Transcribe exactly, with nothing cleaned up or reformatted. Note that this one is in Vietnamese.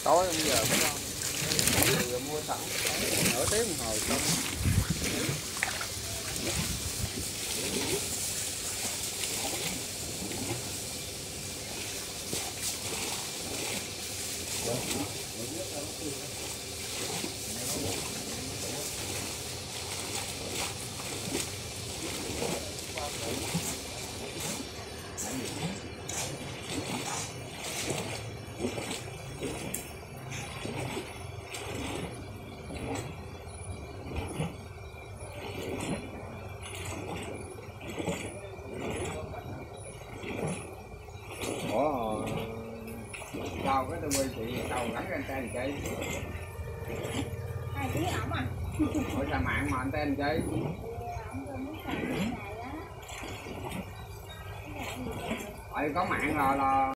tối bây giờ mới lo. Rồi mua sẵn nửa tiếng đồng hồ xong. Ủa, sao cái tôi quay chị đâu gắn cái anten chơi? Hai tiếng ổng à? Ủa sao mạng mà anten chơi? Ổng tôi muốn xài cái này á. Tại có mạng là là